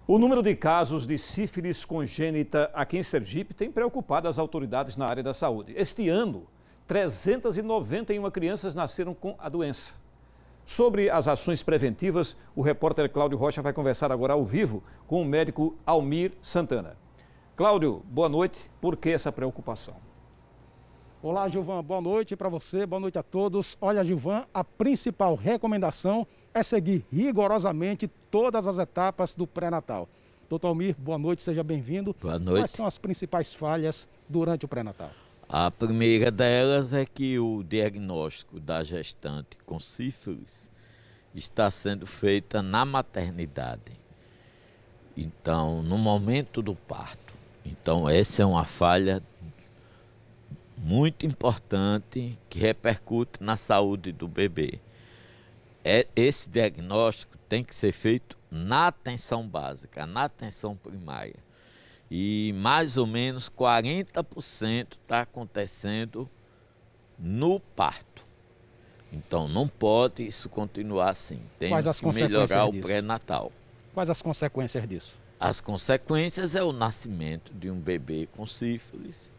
O número de casos de sífilis congênita aqui em Sergipe tem preocupado as autoridades na área da saúde. Este ano, 391 crianças nasceram com a doença. Sobre as ações preventivas, o repórter Cláudio Rocha vai conversar agora ao vivo com o médico Almir Santana. Cláudio, boa noite. Por que essa preocupação? Olá, Gilvan. Boa noite para você, boa noite a todos. Olha, Gilvan, a principal recomendação é seguir rigorosamente todas as etapas do pré-natal. Doutor Almir, boa noite, seja bem-vindo. Boa noite. Quais são as principais falhas durante o pré-natal? A primeira delas é que o diagnóstico da gestante com sífilis está sendo feita na maternidade. Então, no momento do parto. Então, essa é uma falha muito importante que repercute na saúde do bebê. Esse diagnóstico tem que ser feito na atenção básica, na atenção primária. E mais ou menos 40% está acontecendo no parto. Então não pode isso continuar assim. Temos que melhorar o pré-natal. Quais as consequências disso? As consequências é o nascimento de um bebê com sífilis.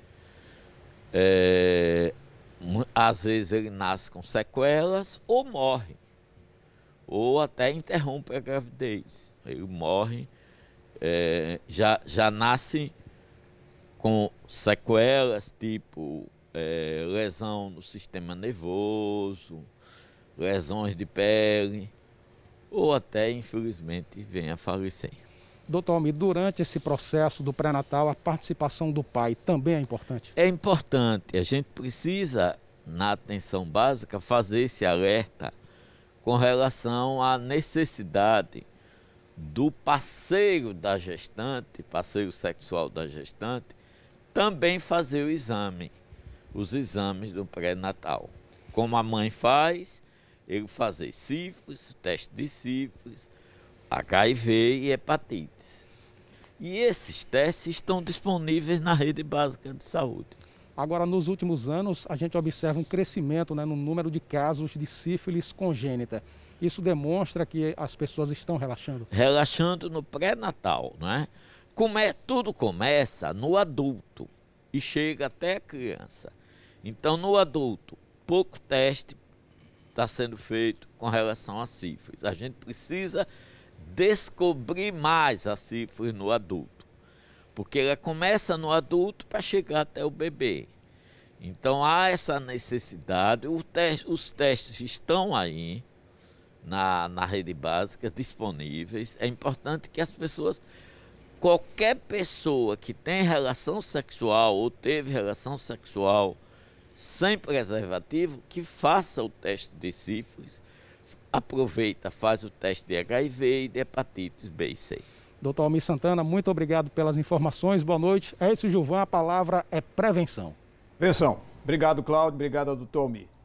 Às vezes ele nasce com sequelas ou morre. Ou até interrompe a gravidez. Ele morre, já nasce com sequelas, tipo lesão no sistema nervoso, lesões de pele, ou até, infelizmente, vem a falecer. Doutor Almir, durante esse processo do pré-natal, a participação do pai também é importante? É importante. A gente precisa, na atenção básica, fazer esse alerta com relação à necessidade do parceiro da gestante, parceiro sexual da gestante, também fazer o exame, os exames do pré-natal. Como a mãe faz, ele fazer sífilis, teste de sífilis, HIV e hepatites. E esses testes estão disponíveis na rede básica de saúde. Agora, nos últimos anos, a gente observa um crescimento, no número de casos de sífilis congênita. Isso demonstra que as pessoas estão relaxando? Relaxando no pré-natal, não é? Tudo começa no adulto e chega até a criança. Então, no adulto, pouco teste está sendo feito com relação a sífilis. A gente precisa descobrir mais a sífilis no adulto, porque ela começa no adulto para chegar até o bebê. Então há essa necessidade, os testes estão aí na rede básica disponíveis. É importante que as pessoas, qualquer pessoa que tem relação sexual ou teve relação sexual sem preservativo, que faça o teste de sífilis, aproveita, faz o teste de HIV e de hepatites B e C. Doutor Almir Santana, muito obrigado pelas informações, boa noite. É isso, Gilvan, a palavra é prevenção. Prevenção. Obrigado, Cláudio. Obrigado ao doutor Almir.